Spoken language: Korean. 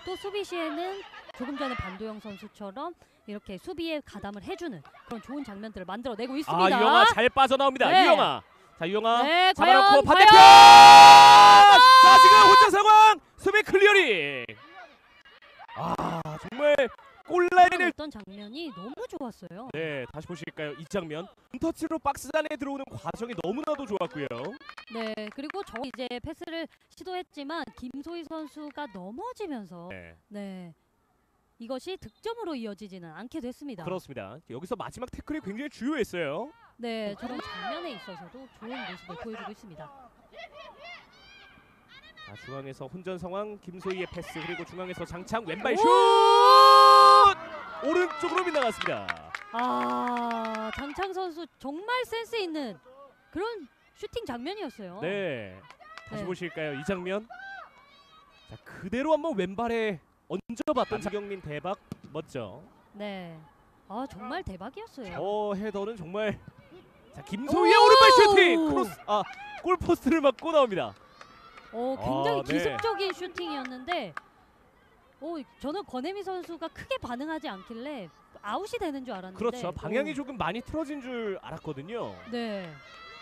또 수비 시에는 조금 전에 반도영 선수처럼 이렇게 수비에 가담을 해주는 그런 좋은 장면들을 만들어내고 있습니다. 유영아 잘 빠져나옵니다. 네. 유영아. 자, 유영아 네, 잡아놓고 과연, 반대편. 과연! 자, 지금 혼자 상황. 수비 클리어링. 정말 골라인을 어떤 장면이 너무 좋았어요. 네, 다시 보실까요? 이 장면. 터치로 박스 안에 들어오는 과정이 너무나도 좋았고요. 네, 그리고 저 이제 패스를 시도했지만 김소희 선수가 넘어지면서 네, 이것이 득점으로 이어지지는 않게 됐습니다. 그렇습니다. 여기서 마지막 태클이 굉장히 주요했어요. 네, 저런 장면에 있어서도 좋은 모습을 보여주고 있습니다. 자, 중앙에서 혼전 상황. 김소희의 패스 그리고 중앙에서 장창 왼발 슛! 오른쪽으로 빗나갔습니다. 장창 선수 정말 센스 있는 그런 슈팅 장면이었어요. 네. 다시 네. 보실까요? 이 장면. 자, 그대로 한번 왼발에 얹어봤던 장경민 대박 멋져. 네. 정말 대박이었어요. 저 헤더는 정말. 자, 김소희의 오른발 슈팅! 크로스 골포스트를 맞고 나옵니다. 굉장히 네. 기습적인 슈팅이었는데 저는 권혜미 선수가 크게 반응하지 않길래 아웃이 되는 줄 알았는데 그렇죠. 방향이 조금 많이 틀어진 줄 알았거든요. 네.